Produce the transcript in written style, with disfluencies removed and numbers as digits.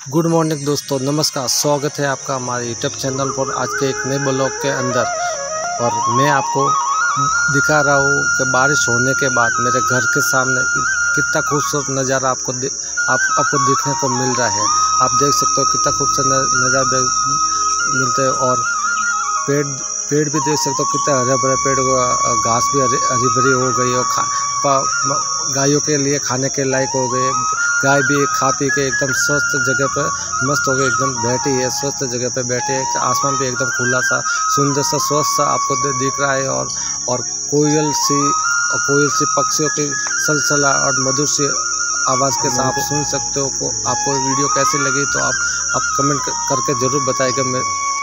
Good morning दोस्तों, नमस्कार। स्वागत है आपका हमारे यूट्यूब चैनल पर आज के एक नए ब्लॉग के अंदर। और मैं आपको दिखा रहा हूँ कि बारिश होने के बाद मेरे घर के सामने कितना खूबसूरत नज़ारा आपको देखने को मिल रहा है। आप देख सकते हो कितना खूबसूरत नज़ारा मिलते हैं। और पेड़ भी देख सकते हो कितना हरे भरे पेड़, घास भी हरी भरी हो गई और गायों के लिए खाने के लायक हो गए। गाय भी खा पी के एकदम स्वस्थ जगह पर मस्त हो गई, एकदम बैठी है, स्वस्थ जगह पे बैठी है। आसमान भी एकदम खुला सा सुंदर सा स्वस्थ सा आपको दिख रहा है। और कोयल सी पक्षियों की सलसला और मधुर सी आवाज़ के साथ आप सुन सकते हो। आपको वीडियो कैसी लगी तो आप कमेंट करके ज़रूर बताइएगा।